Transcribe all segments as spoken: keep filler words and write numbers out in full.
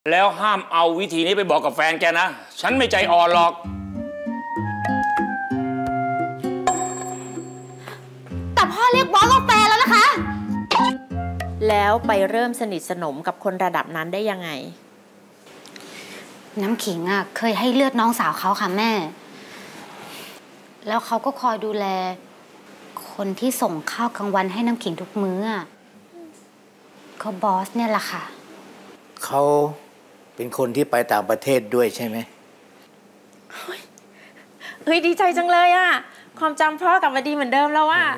แล้วห้ามเอาวิธีนี้ไปบอกกับแฟนแกนะฉันไม่ใจอ่อนหรอกแต่พ่อเรียกบอสว่าแฟนแล้วนะคะแล้วไปเริ่มสนิทสนมกับคนระดับนั้นได้ยังไงน้ำขิงอ่ะเคยให้เลือดน้องสาวเขาค่ะแม่แล้วเขาก็คอยดูแลคนที่ส่งข้าวกลางวันให้น้ำขิงทุกมื้อก็บอสเนี่ยแหละค่ะเขาเป็นคนที่ไปต่างประเทศด้วยใช่ไหมเฮ้ยดีใจจังเลยอ่ะความจำพ่อกลับมาดีเหมือนเดิมแล้วอ่ะ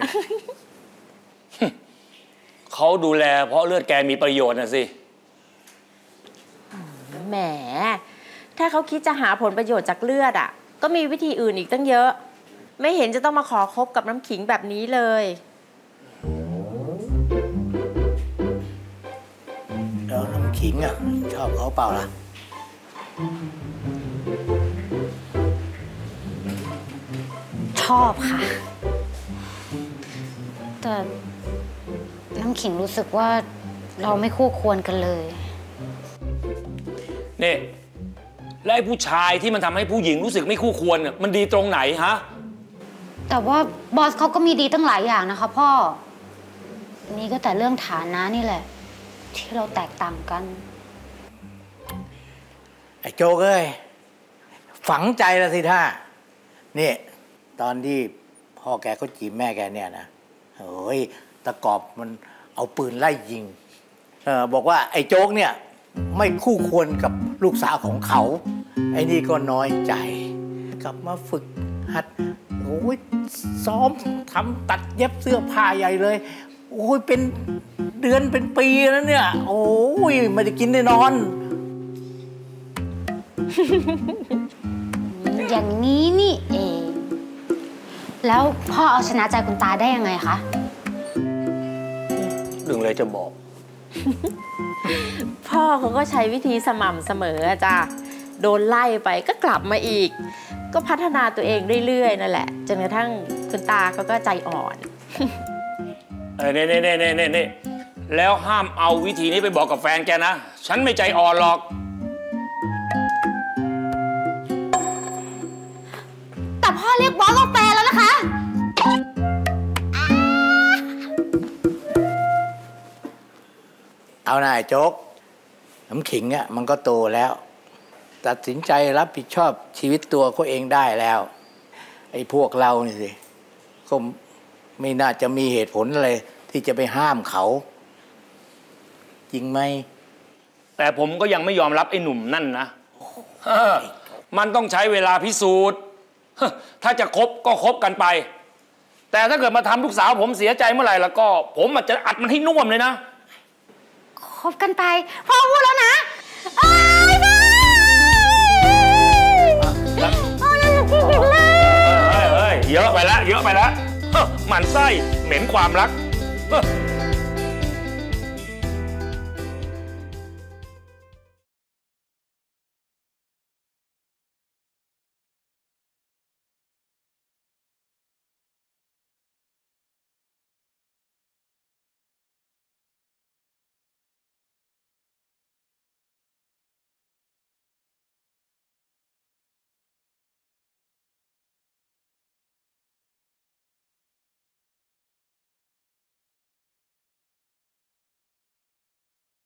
เขาดูแลเพราะเลือดแกมีประโยชน์นะสิแหมถ้าเขาคิดจะหาผลประโยชน์จากเลือดอ่ะก็มีวิธีอื่นอีกตั้งเยอะไม่เห็นจะต้องมาขอคบกับน้ำขิงแบบนี้เลยแล้วน้ำขิงอ่ะชอบเขาเปล่าล่ะชอบค่ะแต่น้ำขิงรู้สึกว่าเราไม่คู่ควรกันเลยนี่แล้วไอ้ผู้ชายที่มันทำให้ผู้หญิงรู้สึกไม่คู่ควรเนี่ยมันดีตรงไหนฮะแต่ว่าบอสเขาก็มีดีตั้งหลายอย่างนะคะพ่อนี่ก็แต่เรื่องฐานะนี่แหละที่เราแตกต่างกันไอ้โจ๊กเอ้ยฝังใจแล้วสิท่านี่ตอนที่พ่อแกเขาจีบแม่แกเนี่ยนะเฮ้ยตะกอบมันเอาปืนไล่ยิงเออบอกว่าไอ้โจ๊กเนี่ยไม่คู่ควรกับลูกสาวของเขาไอ้นี่ก็น้อยใจกลับมาฝึกหัดโอ้ยซ้อมทำตัดเย็บเสื้อผ้าใหญ่เลยโอ้ยเป็นเดือนเป็นปีแล้วเนี่ยโอ้ยไม่ได้กินได้นอนอย่างนี้นี่เองแล้วพ่อเอาชนะใจคุณตาได้ยังไงคะเรื่องอะไรจะบอกพ่อเขาก็ใช้วิธีสม่ำเสมอจ้ะโดนไล่ไปก็กลับมาอีกก็พัฒนาตัวเองเรื่อยๆนั่นแหละจนกระทั่งคุณตาเขาก็ใจอ่อนเออเน่เน่เน่เน่เน่แล้วห้ามเอาวิธีนี้ไปบอกกับแฟนแกนะฉันไม่ใจอ่อนหรอกแต่พ่อเรียกบอสว่าแฟนแล้วนะคะเอาหน่าโจ๊กน้ำขิงเนี่ยมันก็โตแล้วตัดสินใจรับผิดชอบชีวิตตัวเขาเองได้แล้วไอ้พวกเรานี่สิก็ไม่น่าจะมีเหตุผลอะไรที่จะไปห้ามเขาจริงไหมแต่ผมก็ยังไม่ยอมรับไอ้หนุ่มนั่นนะมันต้องใช้เวลาพิสูจน์ถ้าจะคบก็คบกันไปแต่ถ้าเกิดมาทำลูกสาวผมเสียใจเมื่อไหร่แล้วก็ผมอาจจะอัดมันให้น่วมเลยนะคบกันไปพ่อพูดแล้วนะเอ้ยพ่อน่าจะคิดถึงเลยเฮ้ยเฮ้ยเยอะไปแล้วเยอะไปแล้วหมั่นไส้เหม็นความรัก